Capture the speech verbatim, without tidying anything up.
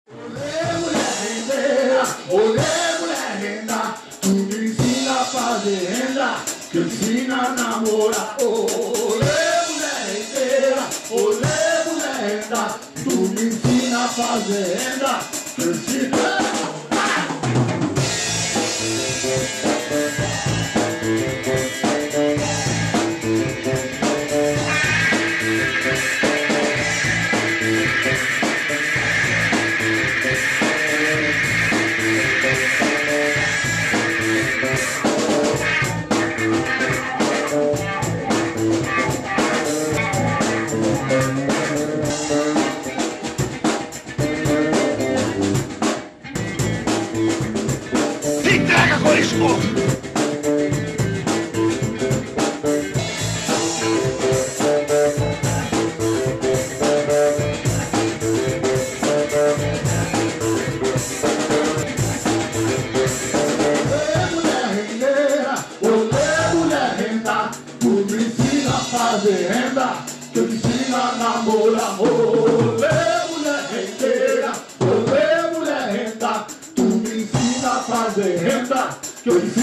Olê, mulher rendeira, olê, mulher renda, tu me ensina a fazer renda, que eu ensino a namorar. Olê, mulher rendeira, olê, mulher renda, tu me ensina a fazer renda, que eu ensino a namorar. Se entrega, Corisco! Fazer renda, que eu ensino a namorar. Olê, mulher rendeira, olê, mulher renda, tu me ensina a fazer renda, que eu ensino